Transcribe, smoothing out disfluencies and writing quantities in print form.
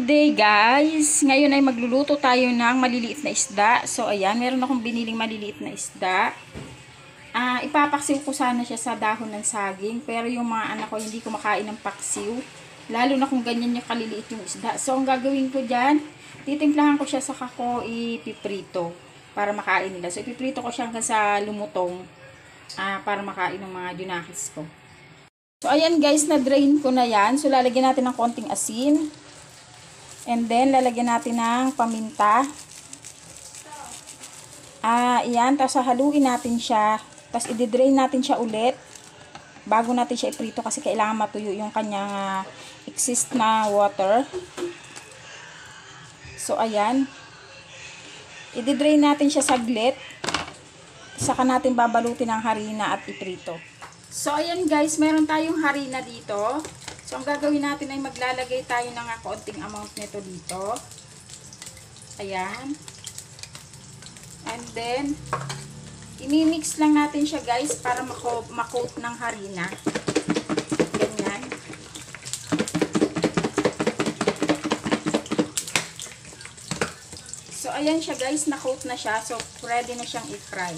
Good day guys! Ngayon ay magluluto tayo ng maliliit na isda. So ayan, meron akong biniling maliliit na isda. Ipapaksiw ko sana siya sa dahon ng saging. Pero yung mga anak ko hindi kumakain ng paksiw. Lalo na kung ganyan yung kaliliit yung isda. So ang gagawin ko dyan, titimplahan ko siya sa kako, ipiprito. Para makain nila. So ipiprito ko siya hanggang sa lumutong. Para makain ng mga junakis ko. So ayan guys, na-drain ko na yan. So lalagyan natin ng konting asin. And then, lalagyan natin ng paminta. Ayan. Tapos, haluin natin siya. Tapos, i-drain natin siya ulit. Bago natin siya iprito kasi kailangan matuyo yung kanyang exist na water. So, ayan. I-drain natin siya saglit. Saka natin babalutin ng harina at iprito. So, ayan guys. Meron tayong harina dito. So, ang gagawin natin ay maglalagay tayo ng kaunting amount nito dito. Ayan. And then, imimix lang natin siya guys para makoat ng harina. Ganyan. So, ayan siya guys. Na-coat na siya. So, ready na siyang i-fry.